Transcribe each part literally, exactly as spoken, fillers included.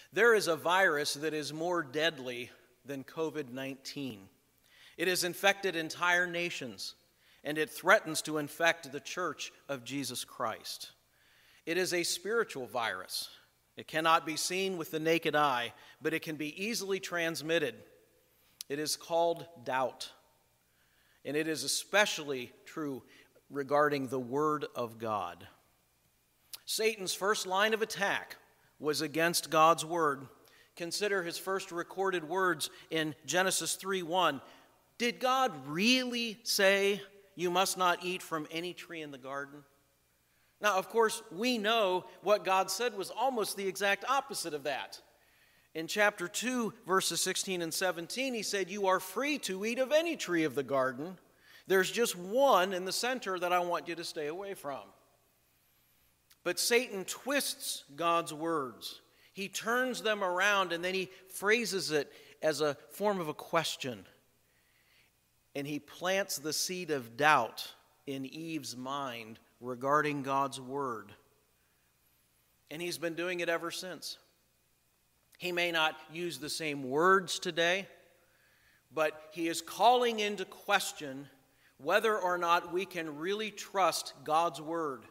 There is a virus that is more deadly than covid nineteen. It has infected entire nations, and it threatens to infect the Church of Jesus Christ. It is a spiritual virus. It cannot be seen with the naked eye, but it can be easily transmitted. It is called doubt, and it is especially true regarding the Word of God. Satan's first line of attack was against God's Word. Consider his first recorded words in Genesis three one. Did God really say you must not eat from any tree in the garden? Now, of course, we know what God said was almost the exact opposite of that. In chapter two, verses sixteen and seventeen, he said, you are free to eat of any tree of the garden. There's just one in the center that I want you to stay away from. But Satan twists God's words. He turns them around and then he phrases it as a form of a question. And he plants the seed of doubt in Eve's mind regarding God's word. And he's been doing it ever since. He may not use the same words today, but he is calling into question whether or not we can really trust God's word.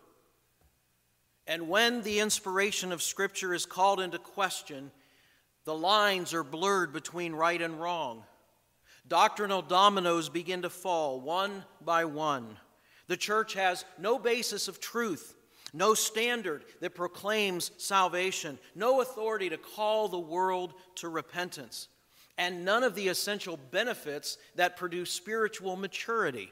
And when the inspiration of Scripture is called into question, the lines are blurred between right and wrong. Doctrinal dominoes begin to fall one by one. The church has no basis of truth, no standard that proclaims salvation, no authority to call the world to repentance, and none of the essential benefits that produce spiritual maturity.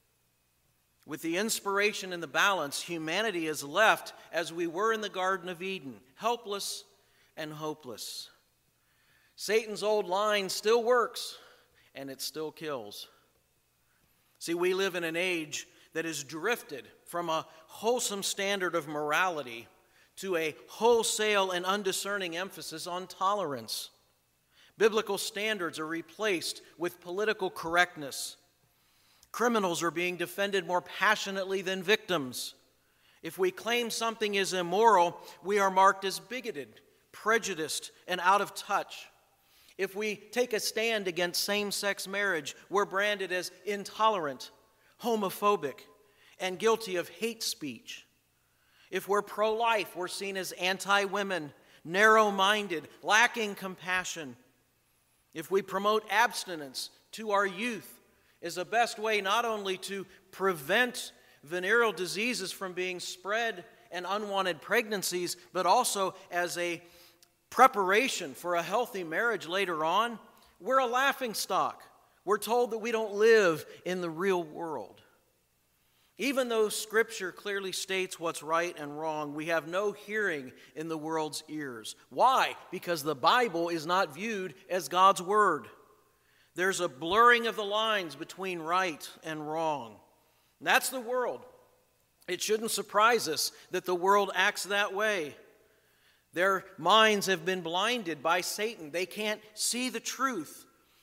With the inspiration and the balance, humanity is left as we were in the Garden of Eden, helpless and hopeless. Satan's old line still works, and it still kills. See, we live in an age that has drifted from a wholesome standard of morality to a wholesale and undiscerning emphasis on tolerance. Biblical standards are replaced with political correctness. Criminals are being defended more passionately than victims. If we claim something is immoral, we are marked as bigoted, prejudiced, and out of touch. If we take a stand against same-sex marriage, we're branded as intolerant, homophobic, and guilty of hate speech. If we're pro-life, we're seen as anti-women, narrow-minded, lacking compassion. If we promote abstinence to our youth as the best way not only to prevent venereal diseases from being spread and unwanted pregnancies, but also as a preparation for a healthy marriage later on, we're a laughingstock. We're told that we don't live in the real world. Even though Scripture clearly states what's right and wrong, we have no hearing in the world's ears. Why? Because the Bible is not viewed as God's Word. There's a blurring of the lines between right and wrong. That's the world. It shouldn't surprise us that the world acts that way. Their minds have been blinded by Satan. They can't see the truth.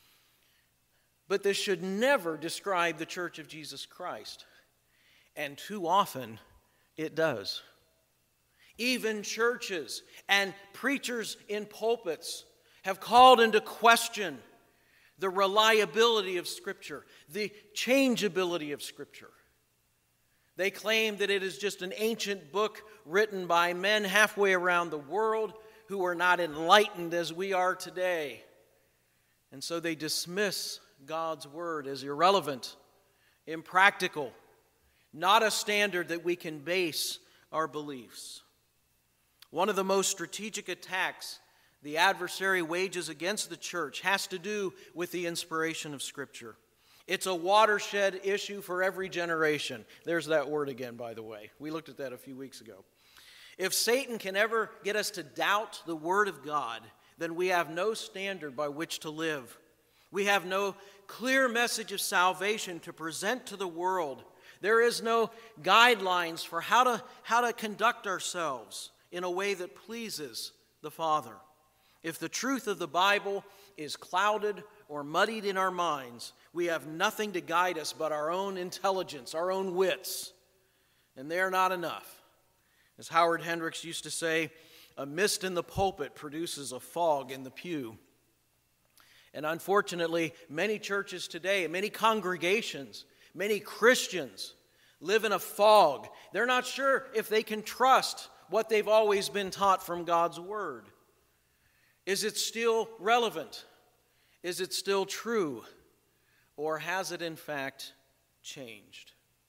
But this should never describe the Church of Jesus Christ. And too often, it does. Even churches and preachers in pulpits have called into question the reliability of Scripture, the changeability of Scripture. They claim that it is just an ancient book written by men halfway around the world who are not enlightened as we are today. And so they dismiss God's Word as irrelevant, impractical, not a standard that we can base our beliefs. One of the most strategic attacks the adversary wages against the church has to do with the inspiration of Scripture. It's a watershed issue for every generation. There's that word again, by the way. We looked at that a few weeks ago. If Satan can ever get us to doubt the Word of God, then we have no standard by which to live. We have no clear message of salvation to present to the world. There is no guidelines for how to, how to conduct ourselves in a way that pleases the Father. If the truth of the Bible is clouded or muddied in our minds, we have nothing to guide us but our own intelligence, our own wits. And they are not enough. As Howard Hendricks used to say, a mist in the pulpit produces a fog in the pew. And unfortunately, many churches today, many congregations, many Christians live in a fog. They're not sure if they can trust what they've always been taught from God's Word. Is it still relevant? Is it still true? Or has it in fact changed?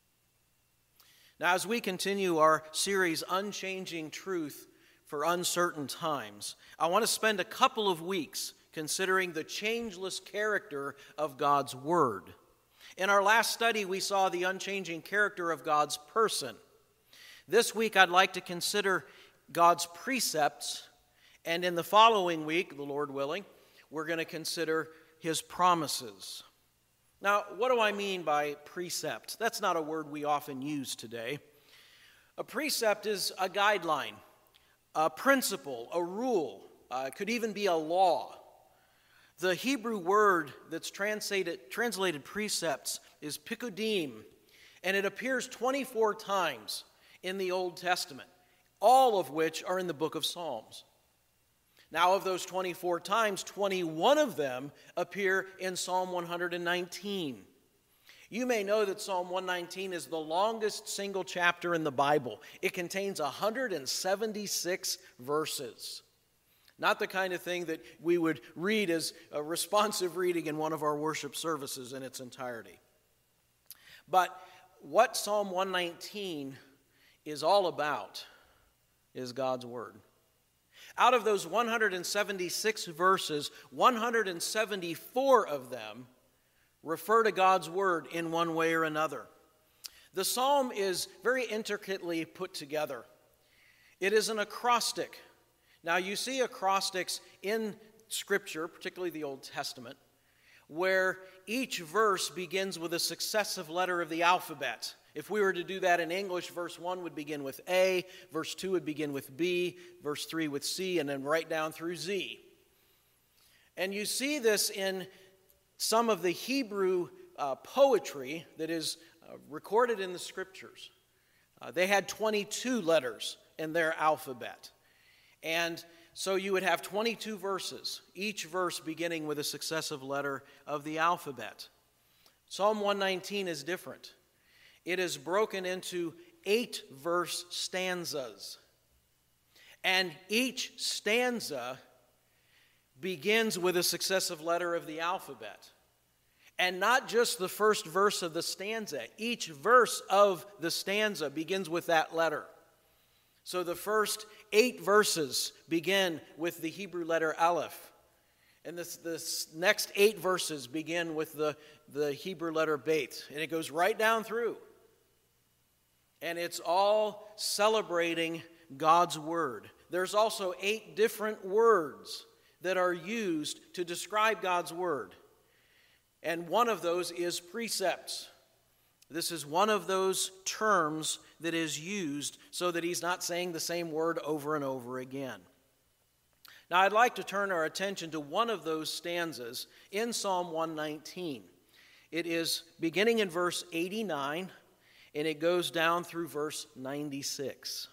Now, as we continue our series, Unchanging Truth for Uncertain Times, I want to spend a couple of weeks considering the changeless character of God's Word. In our last study, we saw the unchanging character of God's person. This week, I'd like to consider God's precepts, and in the following week, the Lord willing, we're going to consider His promises. Now, what do I mean by precept? That's not a word we often use today. A precept is a guideline, a principle, a rule. Uh, it could even be a law. The Hebrew word that's translated, translated precepts is pikudim, and it appears twenty-four times in the Old Testament, all of which are in the book of Psalms. Now, of those twenty-four times, twenty-one of them appear in Psalm one hundred nineteen. You may know that Psalm one nineteen is the longest single chapter in the Bible. It contains one hundred seventy-six verses. Not the kind of thing that we would read as a responsive reading in one of our worship services in its entirety. But what Psalm one nineteen is all about is God's Word. Out of those one hundred seventy-six verses, one hundred seventy-four of them refer to God's Word in one way or another. The psalm is very intricately put together. It is an acrostic. Now, you see acrostics in Scripture, particularly the Old Testament, where each verse begins with a successive letter of the alphabet. If we were to do that in English, verse one would begin with A, verse two would begin with B, verse three with C, and then right down through Z. And you see this in some of the Hebrew uh, poetry that is uh, recorded in the Scriptures. Uh, they had twenty-two letters in their alphabet. And so you would have twenty-two verses, each verse beginning with a successive letter of the alphabet. Psalm one nineteen is different. It is broken into eight verse stanzas. And each stanza begins with a successive letter of the alphabet. And not just the first verse of the stanza. Each verse of the stanza begins with that letter. So the first eight verses begin with the Hebrew letter Aleph. And this, this next eight verses begin with the, the Hebrew letter Beit. And it goes right down through. And it's all celebrating God's Word. There's also eight different words that are used to describe God's Word. And one of those is precepts. This is one of those terms that is used so that he's not saying the same word over and over again. Now, I'd like to turn our attention to one of those stanzas in Psalm one nineteen. It is beginning in verse eighty-nine, and it goes down through verse ninety-six.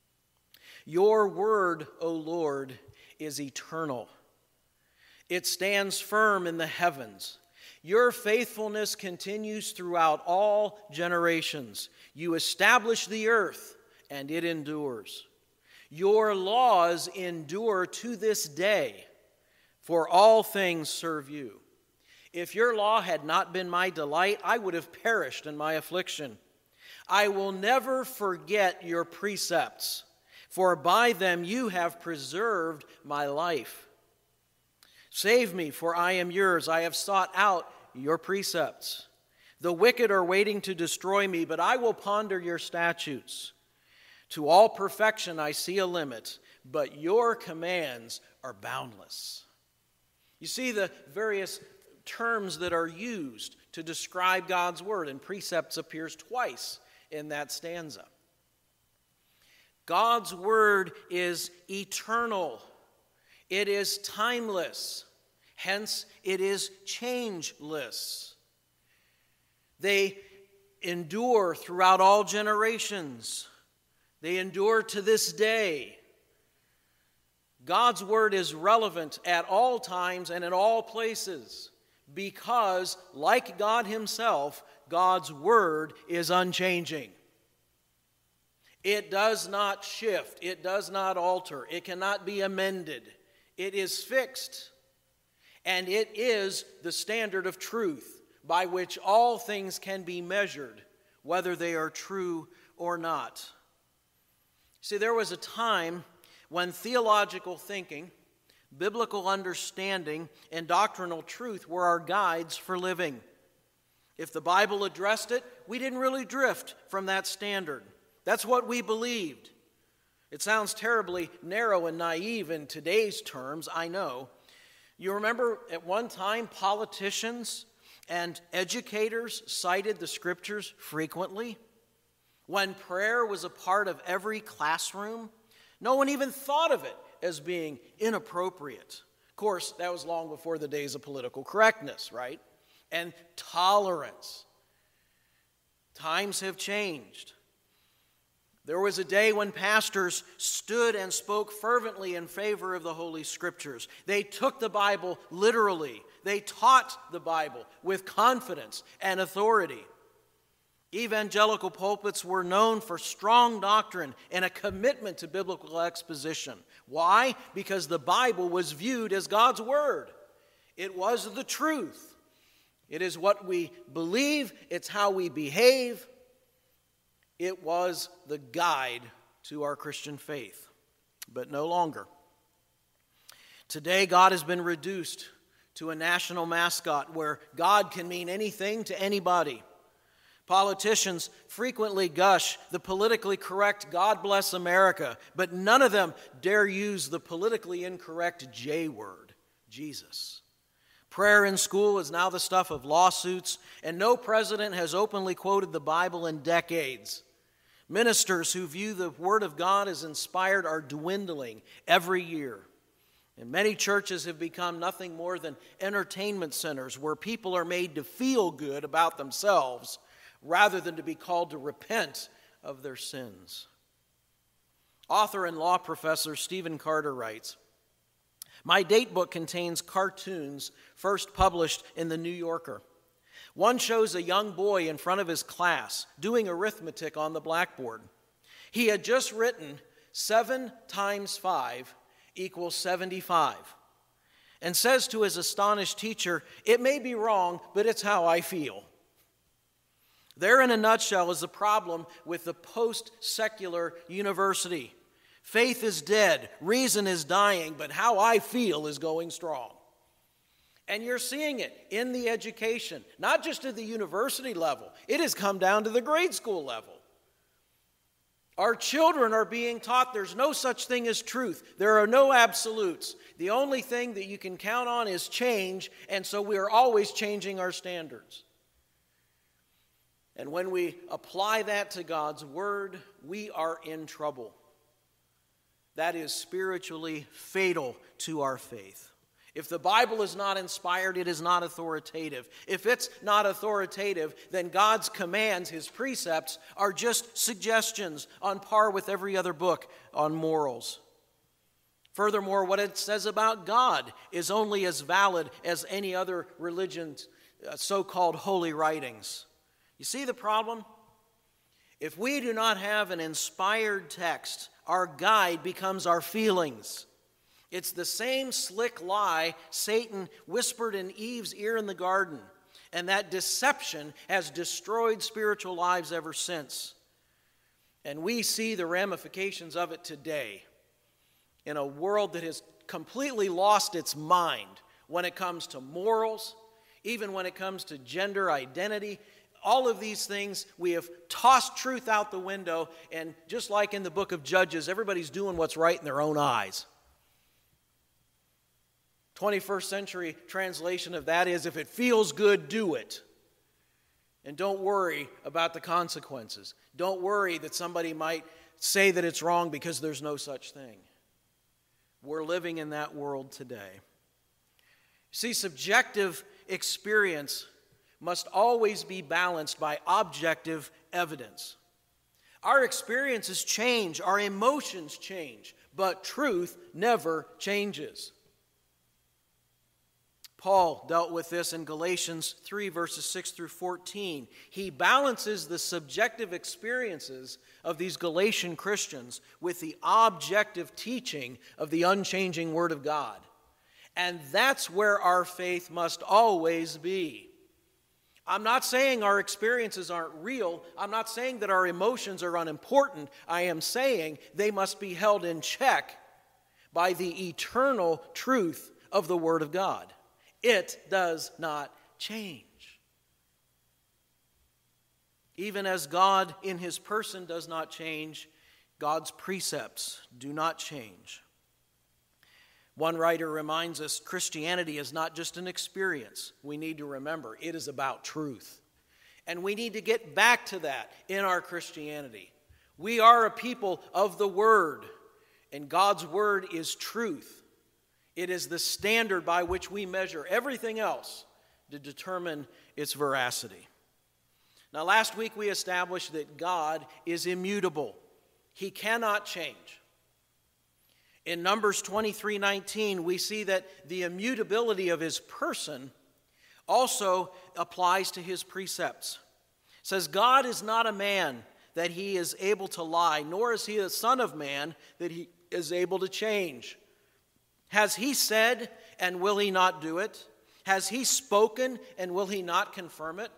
Your word, O Lord, is eternal. It stands firm in the heavens. Your faithfulness continues throughout all generations. You establish the earth, and it endures. Your laws endure to this day, for all things serve you. If your law had not been my delight, I would have perished in my affliction. I will never forget your precepts, for by them you have preserved my life. Save me, for I am yours. I have sought out your precepts. The wicked are waiting to destroy me, but I will ponder your statutes. To all perfection I see a limit, but your commands are boundless. You see the various terms that are used to describe God's Word, and precepts appears twice in that stanza. God's Word is eternal. It is timeless. Hence, it is changeless. They endure throughout all generations. They endure to this day. God's word is relevant at all times and in all places because, like God himself, God's word is unchanging. It does not shift. It does not alter. It cannot be amended. It is fixed. And it is the standard of truth by which all things can be measured, whether they are true or not. See, there was a time when theological thinking, biblical understanding, and doctrinal truth were our guides for living. If the Bible addressed it, we didn't really drift from that standard. That's what we believed. It sounds terribly narrow and naive in today's terms, I know. You remember at one time politicians and educators cited the Scriptures frequently? When prayer was a part of every classroom, no one even thought of it as being inappropriate. Of course, that was long before the days of political correctness, right? And tolerance. Times have changed. There was a day when pastors stood and spoke fervently in favor of the Holy Scriptures. They took the Bible literally. They taught the Bible with confidence and authority. Evangelical pulpits were known for strong doctrine and a commitment to biblical exposition. Why? Because the Bible was viewed as God's Word. It was the truth. It is what we believe. It's how we behave. It was the guide to our Christian faith, but no longer. Today, God has been reduced to a national mascot where God can mean anything to anybody. Politicians frequently gush the politically correct "God bless America," but none of them dare use the politically incorrect J word, Jesus. Prayer in school is now the stuff of lawsuits, and no president has openly quoted the Bible in decades. Ministers who view the Word of God as inspired are dwindling every year. And many churches have become nothing more than entertainment centers where people are made to feel good about themselves rather than to be called to repent of their sins. Author and law professor Stephen Carter writes, "My date book contains cartoons first published in the New Yorker. One shows a young boy in front of his class doing arithmetic on the blackboard. He had just written seven times five equals seventy-five and says to his astonished teacher, 'It may be wrong, but it's how I feel.' There in a nutshell is the problem with the post-secular university. Faith is dead, reason is dying, but how I feel is going strong." And you're seeing it in the education, not just at the university level. It has come down to the grade school level. Our children are being taught there's no such thing as truth. There are no absolutes. The only thing that you can count on is change, and so we are always changing our standards. And when we apply that to God's Word, we are in trouble. That is spiritually fatal to our faith. If the Bible is not inspired, it is not authoritative. If it's not authoritative, then God's commands, His precepts, are just suggestions on par with every other book on morals. Furthermore, what it says about God is only as valid as any other religion's so-called holy writings. You see the problem? If we do not have an inspired text, our guide becomes our feelings. It's the same slick lie Satan whispered in Eve's ear in the garden, and that deception has destroyed spiritual lives ever since. And we see the ramifications of it today in a world that has completely lost its mind when it comes to morals, even when it comes to gender identity. All of these things, we have tossed truth out the window, and just like in the book of Judges, everybody's doing what's right in their own eyes. twenty-first century translation of that is, if it feels good, do it. And don't worry about the consequences. Don't worry that somebody might say that it's wrong because there's no such thing. We're living in that world today. See, subjective experience must always be balanced by objective evidence. Our experiences change, our emotions change, but truth never changes. Paul dealt with this in Galatians three, verses six through fourteen. He balances the subjective experiences of these Galatian Christians with the objective teaching of the unchanging Word of God. And that's where our faith must always be. I'm not saying our experiences aren't real. I'm not saying that our emotions are unimportant. I am saying they must be held in check by the eternal truth of the Word of God. It does not change. Even as God in His person does not change, God's precepts do not change. One writer reminds us Christianity is not just an experience. We need to remember it is about truth. And we need to get back to that in our Christianity. We are a people of the Word, and God's Word is truth. It is the standard by which we measure everything else to determine its veracity. Now, last week we established that God is immutable. He cannot change. In Numbers twenty-three nineteen, we see that the immutability of His person also applies to His precepts. It says, God is not a man that He is able to lie, nor is He a son of man that He is able to change. Has He said, and will He not do it? Has He spoken, and will He not confirm it?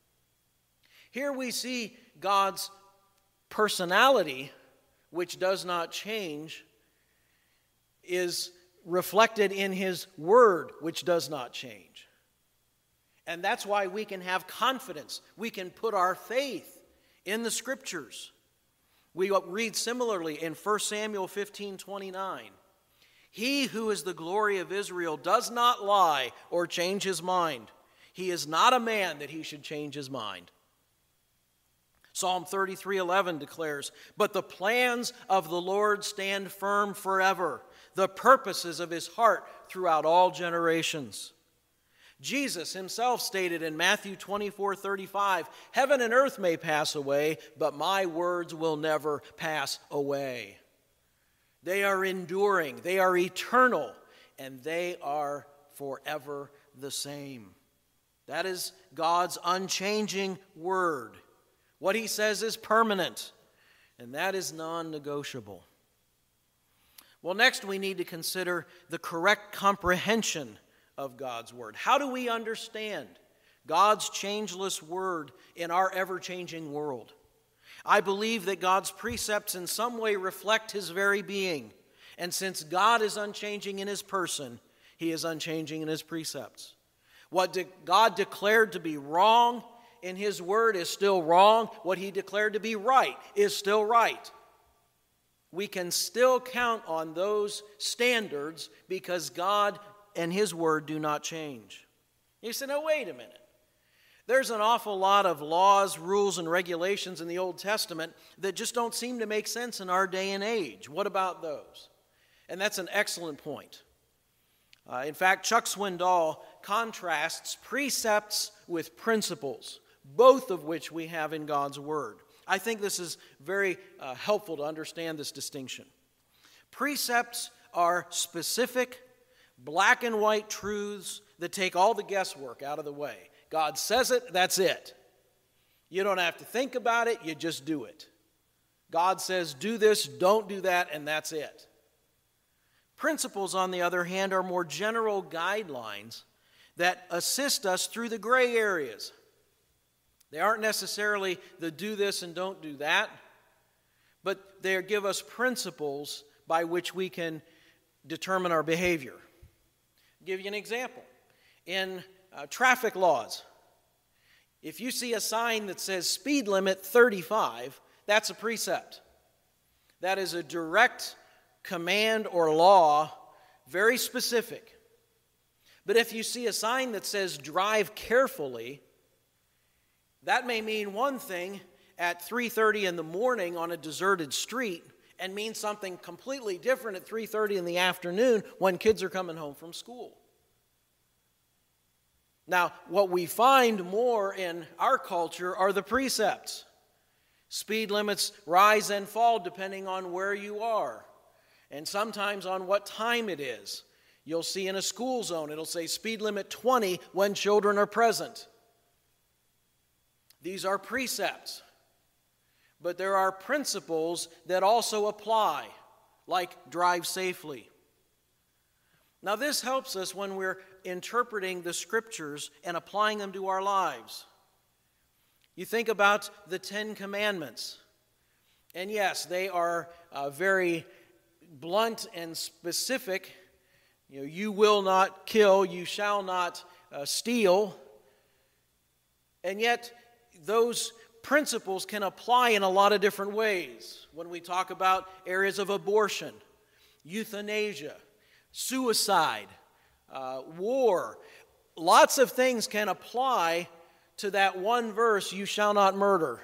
Here we see God's personality, which does not change, is reflected in His Word, which does not change. And that's why we can have confidence. We can put our faith in the Scriptures. We read similarly in First Samuel fifteen twenty-nine. He who is the glory of Israel does not lie or change his mind. He is not a man that he should change his mind. Psalm thirty-three eleven declares, but the plans of the Lord stand firm forever, the purposes of His heart throughout all generations. Jesus Himself stated in Matthew twenty-four thirty-five, heaven and earth may pass away, but my words will never pass away. They are enduring, they are eternal, and they are forever the same. That is God's unchanging Word. What He says is permanent, and that is non-negotiable. Well, next we need to consider the correct comprehension of God's Word. How do we understand God's changeless Word in our ever-changing world? I believe that God's precepts in some way reflect His very being. And since God is unchanging in His person, He is unchanging in His precepts. What de- God declared to be wrong in His Word is still wrong. What He declared to be right is still right. We can still count on those standards because God and His Word do not change. You say, no, wait a minute. There's an awful lot of laws, rules, and regulations in the Old Testament that just don't seem to make sense in our day and age. What about those? And that's an excellent point. Uh, in fact, Chuck Swindoll contrasts precepts with principles, both of which we have in God's Word. I think this is very uh, helpful to understand this distinction. Precepts are specific, black and white truths that take all the guesswork out of the way. God says it, that's it. You don't have to think about it, you just do it. God says, do this, don't do that, and that's it. Principles, on the other hand, are more general guidelines that assist us through the gray areas. They aren't necessarily the do this and don't do that, but they give us principles by which we can determine our behavior. I'll give you an example. In Uh, traffic laws. If you see a sign that says speed limit thirty-five, that's a precept. That is a direct command or law, very specific. But if you see a sign that says drive carefully, that may mean one thing at three thirty in the morning on a deserted street and mean something completely different at three thirty in the afternoon when kids are coming home from school. Now, what we find more in our culture are the precepts. Speed limits rise and fall depending on where you are. and sometimes on what time it is. You'll see in a school zone, it'll say speed limit twenty when children are present. These are precepts. But there are principles that also apply, like drive safely. Now, this helps us when we're interpreting the Scriptures and applying them to our lives. You think about the Ten Commandments. And yes, they are uh, very blunt and specific. You know, you will not kill, you shall not uh, steal. And yet, those principles can apply in a lot of different ways. When we talk about areas of abortion, euthanasia, suicide, uh, war, lots of things can apply to that one verse, you shall not murder.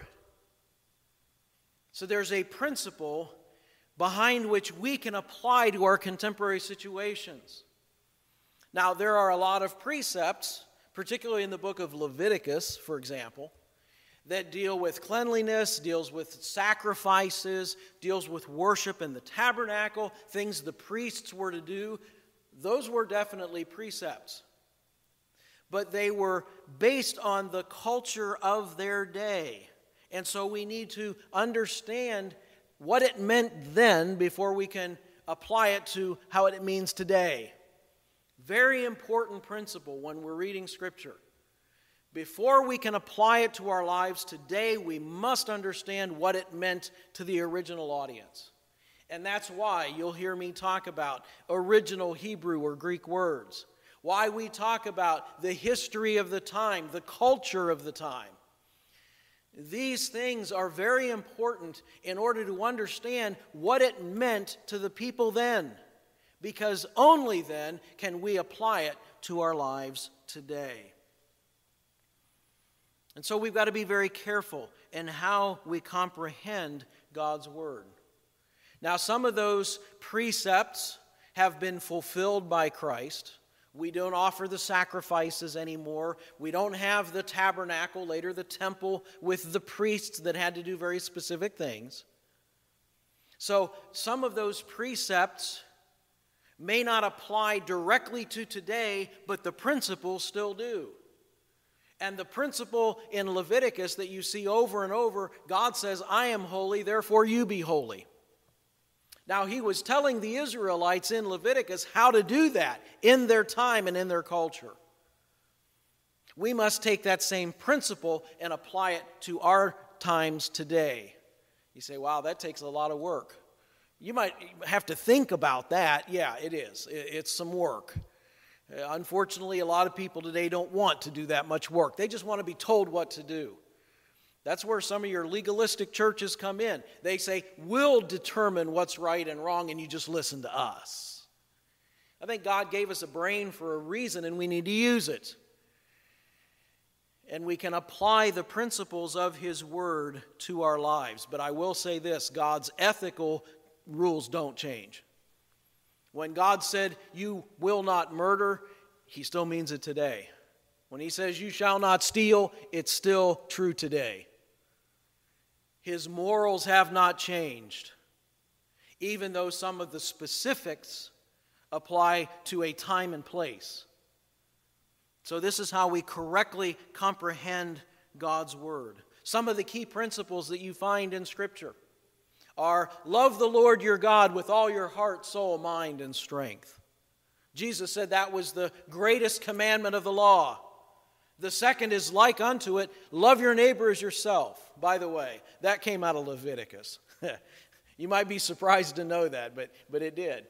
So there's a principle behind which we can apply to our contemporary situations. Now, there are a lot of precepts, particularly in the book of Leviticus, for example, that deal with cleanliness, deals with sacrifices, deals with worship in the tabernacle, things the priests were to do. Those were definitely precepts. But they were based on the culture of their day. And so we need to understand what it meant then before we can apply it to how it means today. Very important principle when we're reading Scripture. Before we can apply it to our lives today, we must understand what it meant to the original audience. And that's why you'll hear me talk about original Hebrew or Greek words. Why we talk about the history of the time, the culture of the time. These things are very important in order to understand what it meant to the people then, because only then can we apply it to our lives today. And so we've got to be very careful in how we comprehend God's Word. Now, some of those precepts have been fulfilled by Christ. We don't offer the sacrifices anymore. We don't have the tabernacle, later the temple, with the priests that had to do very specific things. So some of those precepts may not apply directly to today, but the principles still do. And the principle in Leviticus that you see over and over, God says, I am holy, therefore you be holy. Now, he was telling the Israelites in Leviticus how to do that in their time and in their culture. We must take that same principle and apply it to our times today. You say, wow, that takes a lot of work. You might have to think about that. Yeah, it is. It's some work. Unfortunately, a lot of people today don't want to do that much work. They just want to be told what to do. That's where some of your legalistic churches come in. They say, we'll determine what's right and wrong, and you just listen to us. I think God gave us a brain for a reason, and we need to use it. And we can apply the principles of His Word to our lives. But I will say this, God's ethical rules don't change. When God said, you will not murder, He still means it today. When He says, you shall not steal, it's still true today. His morals have not changed, even though some of the specifics apply to a time and place. So this is how we correctly comprehend God's Word. Some of the key principles that you find in Scripture are love the Lord your God with all your heart, soul, mind, and strength. Jesus said that was the greatest commandment of the law. The second is like unto it, love your neighbor as yourself. By the way, that came out of Leviticus. You might be surprised to know that, but, but it did.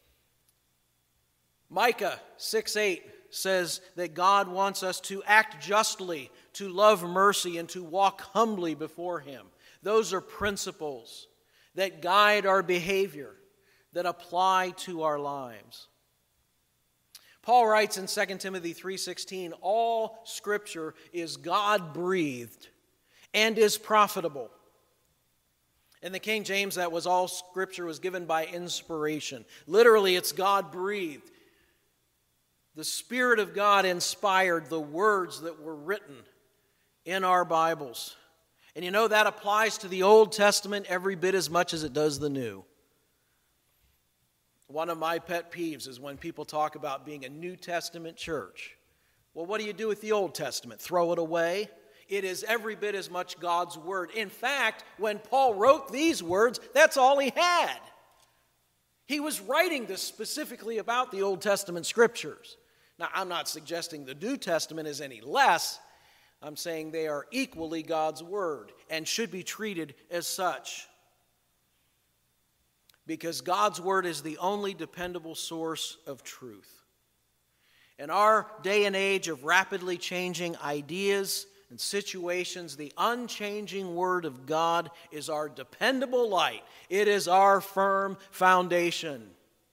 Micah six eight says that God wants us to act justly, to love mercy, and to walk humbly before Him. Those are principles that guide our behavior, that apply to our lives. Paul writes in Second Timothy three sixteen, all Scripture is God-breathed and is profitable. In the King James, that was all Scripture was given by inspiration. Literally, it's God-breathed. The Spirit of God inspired the words that were written in our Bibles. And you know, that applies to the Old Testament every bit as much as it does the New. One of my pet peeves is when people talk about being a New Testament church. Well, what do you do with the Old Testament? Throw it away? It is every bit as much God's Word. In fact, when Paul wrote these words, that's all he had. He was writing this specifically about the Old Testament Scriptures. Now, I'm not suggesting the New Testament is any less. I'm saying they are equally God's Word and should be treated as such. Because God's Word is the only dependable source of truth. In our day and age of rapidly changing ideas and situations, the unchanging Word of God is our dependable light. It is our firm foundation.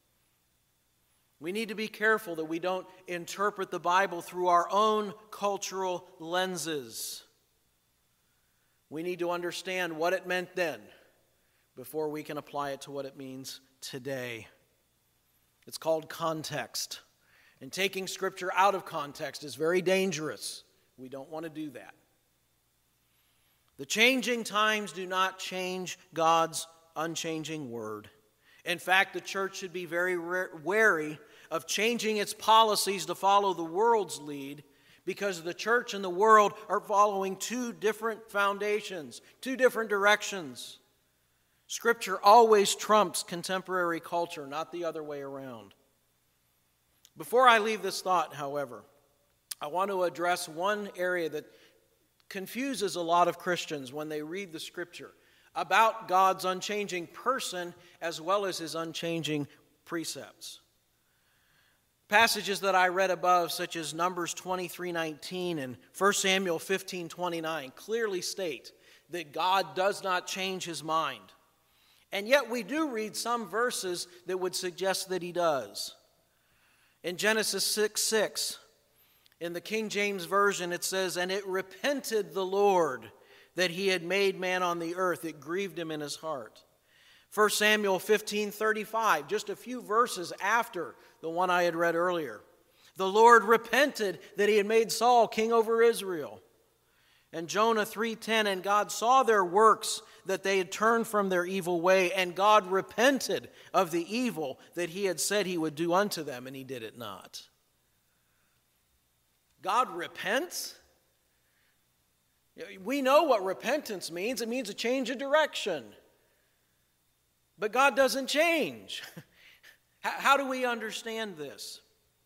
We need to be careful that we don't interpret the Bible through our own cultural lenses. We need to understand what it meant then before we can apply it to what it means today. It's called context. And taking Scripture out of context is very dangerous. We don't want to do that. The changing times do not change God's unchanging Word. In fact, the church should be very wary of changing its policies to follow the world's lead, because the church and the world are following two different foundations, two different directions. Scripture always trumps contemporary culture, not the other way around. Before I leave this thought, however, I want to address one area that confuses a lot of Christians when they read the Scripture about God's unchanging person as well as His unchanging precepts. Passages that I read above, such as Numbers twenty-three nineteen and First Samuel fifteen twenty-nine, clearly state that God does not change His mind. And yet we do read some verses that would suggest that He does. In Genesis six six, in the King James Version, it says, "And it repented the Lord that He had made man on the earth. It grieved Him in His heart." First Samuel fifteen thirty-five, just a few verses after the one I had read earlier. "The Lord repented that He had made Saul king over Israel." And Jonah three ten, "And God saw their works, that they had turned from their evil way, and God repented of the evil that He had said He would do unto them, and He did it not." God repents? We know what repentance means. It means a change of direction. But God doesn't change. How do we understand this?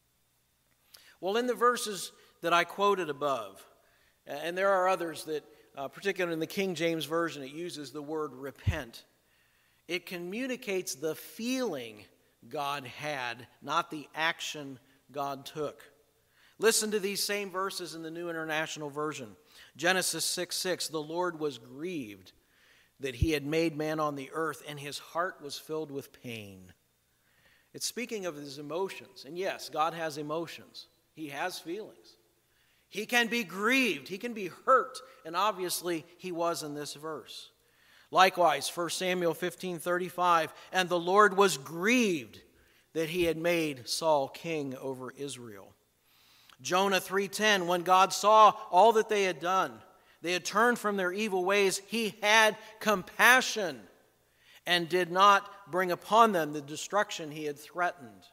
Well, in the verses that I quoted above, and there are others that, uh, particularly in the King James Version, it uses the word repent. It communicates the feeling God had, not the action God took. Listen to these same verses in the New International Version. Genesis six six, "The Lord was grieved that He had made man on the earth, and His heart was filled with pain." It's speaking of His emotions. And yes, God has emotions. He has feelings. He can be grieved. He can be hurt. And obviously, He was in this verse. Likewise, First Samuel fifteen thirty-five, "And the Lord was grieved that He had made Saul king over Israel." Jonah three ten, "When God saw all that they had done, they had turned from their evil ways, He had compassion and did not bring upon them the destruction He had threatened."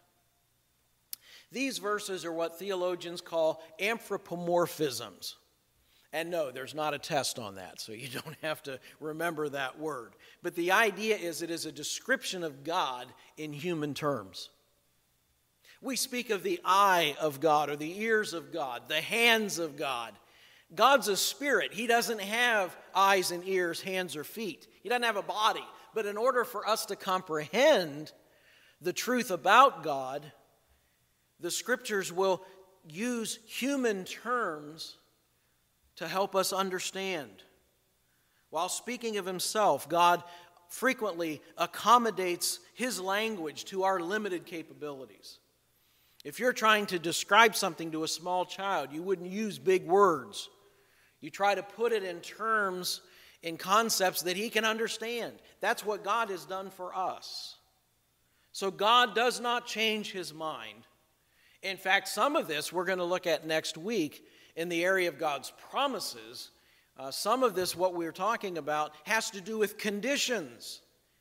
These verses are what theologians call anthropomorphisms. And no, there's not a test on that, so you don't have to remember that word. But the idea is it is a description of God in human terms. We speak of the eye of God or the ears of God, the hands of God. God's a spirit. He doesn't have eyes and ears, hands or feet. He doesn't have a body. But in order for us to comprehend the truth about God, the Scriptures will use human terms to help us understand. While speaking of Himself, God frequently accommodates His language to our limited capabilities. If you're trying to describe something to a small child, you wouldn't use big words. You try to put it in terms, in concepts that he can understand. That's what God has done for us. So God does not change His mind. In fact, some of this we're going to look at next week in the area of God's promises. Uh, some of this, what we're talking about, has to do with conditions.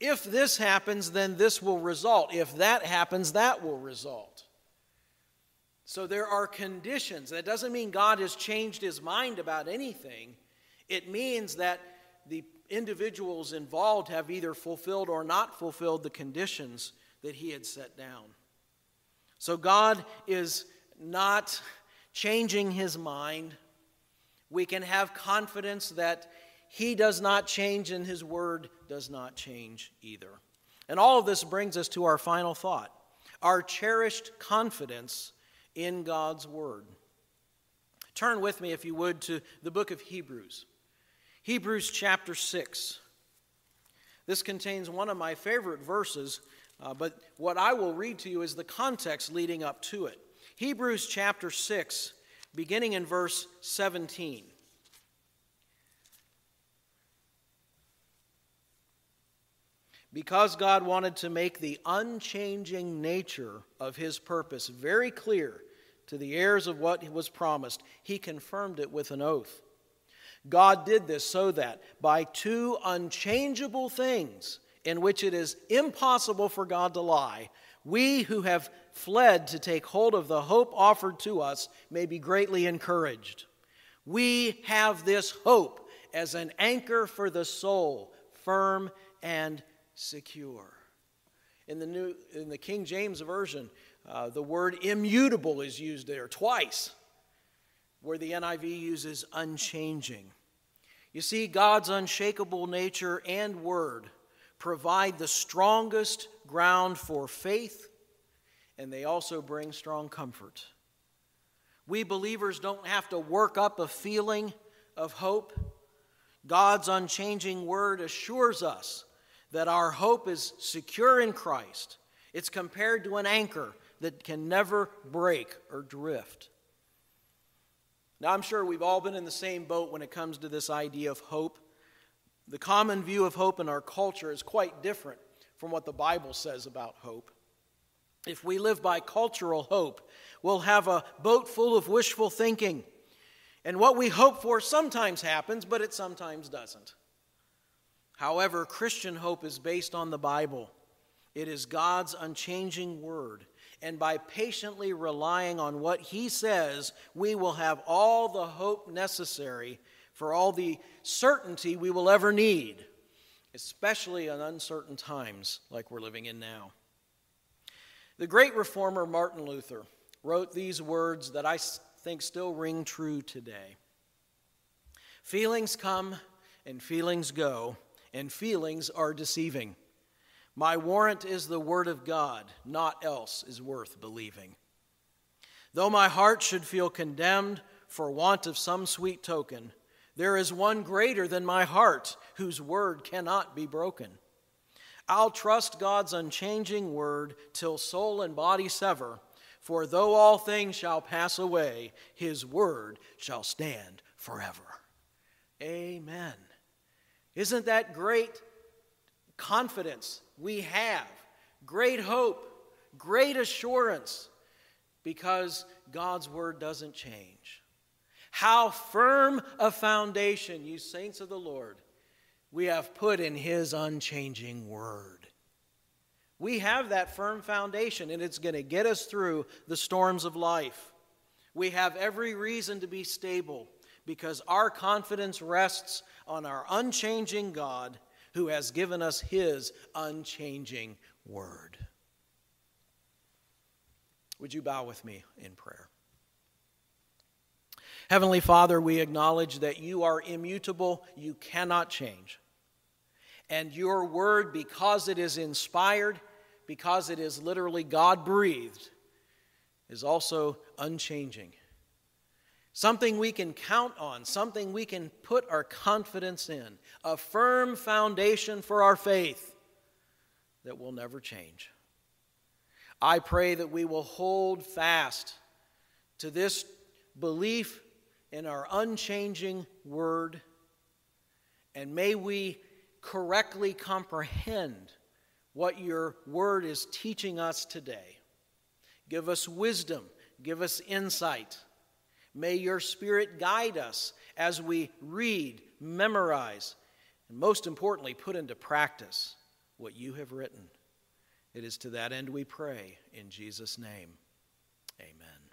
If this happens, then this will result. If that happens, that will result. So there are conditions. That doesn't mean God has changed his mind about anything. It means that the individuals involved have either fulfilled or not fulfilled the conditions that he had set down. So God is not changing his mind. We can have confidence that he does not change and his word does not change either. And all of this brings us to our final thought, our cherished confidence in God's word. Turn with me, if you would, to the book of Hebrews. Hebrews chapter six. This contains one of my favorite verses, uh, but what I will read to you is the context leading up to it. Hebrews chapter six, beginning in verse seventeen. Because God wanted to make the unchanging nature of his purpose very clear to the heirs of what was promised, he confirmed it with an oath. God did this so that by two unchangeable things in which it is impossible for God to lie, we who have fled to take hold of the hope offered to us may be greatly encouraged. We have this hope as an anchor for the soul, firm and secure. In the new, in the King James Version, uh, the word immutable is used there twice, where the N I V uses unchanging. You see, God's unshakable nature and word provide the strongest ground for faith, and they also bring strong comfort. We believers don't have to work up a feeling of hope. God's unchanging word assures us that our hope is secure in Christ. It's compared to an anchor that can never break or drift. Now, I'm sure we've all been in the same boat when it comes to this idea of hope. The common view of hope in our culture is quite different from what the Bible says about hope. If we live by cultural hope, we'll have a boat full of wishful thinking. And what we hope for sometimes happens, but it sometimes doesn't. However, Christian hope is based on the Bible. It is God's unchanging word. And by patiently relying on what he says, we will have all the hope necessary for all the certainty we will ever need, especially in uncertain times like we're living in now. The great reformer Martin Luther wrote these words that I think still ring true today. Feelings come and feelings go, and feelings are deceiving. My warrant is the word of God, naught else is worth believing. Though my heart should feel condemned for want of some sweet token, there is one greater than my heart, whose word cannot be broken. I'll trust God's unchanging word till soul and body sever, for though all things shall pass away, his word shall stand forever. Amen. Isn't that great confidence we have? Great hope, great assurance, because God's word doesn't change. How firm a foundation, you saints of the Lord, we have put in his unchanging word. We have that firm foundation, and it's going to get us through the storms of life. We have every reason to be stable because our confidence rests on our unchanging God who has given us his unchanging word. Would you bow with me in prayer? Heavenly Father, we acknowledge that you are immutable, you cannot change. And your word, because it is inspired, because it is literally God-breathed, is also unchanging. Something we can count on, something we can put our confidence in, a firm foundation for our faith that will never change. I pray that we will hold fast to this belief in our unchanging word, and may we correctly comprehend what your word is teaching us today. Give us wisdom, give us insight. May your Spirit guide us as we read, memorize, and most importantly, put into practice what you have written. It is to that end we pray in Jesus' name. Amen.